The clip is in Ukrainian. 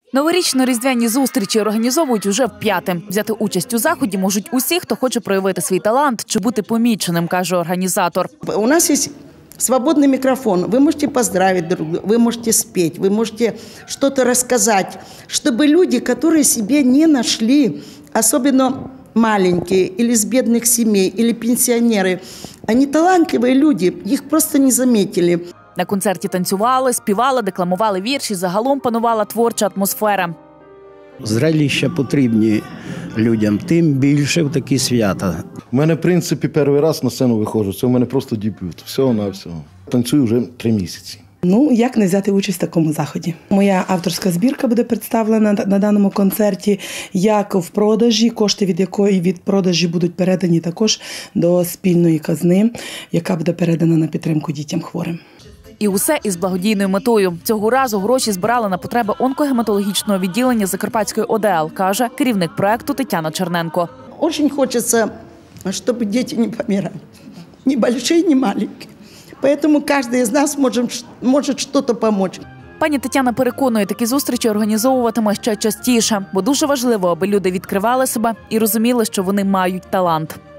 Новорічно-різдвяні зустрічі організовують уже вп'яте. Взяти участь у заході можуть усі, хто хоче проявити свій талант чи бути поміченим, каже організатор. У нас є свободный микрофон. Вы можете поздравить друг друга, вы можете спеть, вы можете что-то рассказать, чтобы люди, которые себе не нашли, особенно маленькие или с бедных семей, или пенсионеры, они талантливые люди, их просто не заметили. На концерті танцювали, співали, декламували вірші, загалом панувала творча атмосфера. Зрелища потрібні людям, тим більше в такі свята. У мене, в принципі, перший раз на сцену виходжу. Це у мене просто дебют. Всього-навсього. Танцюю вже 3 місяці. Як не взяти участь в такому заході? Моя авторська збірка буде представлена на даному концерті, як в продажі, кошти від якої від продажі будуть передані також до спільної казни, яка буде передана на підтримку дітям хворим. І усе із благодійною метою. Цього разу гроші збирали на потреби онкогематологічного відділення Закарпатської ОДЛ, каже керівник проекту Тетяна Черненко. Дуже хочеться, щоб діти не помирали. Ні великі, ні маленькі. Тому кожен з нас може щось допомогти. Пані Тетяна переконує, такі зустрічі організовуватиме ще частіше, бо дуже важливо, аби люди відкривали себе і розуміли, що вони мають талант.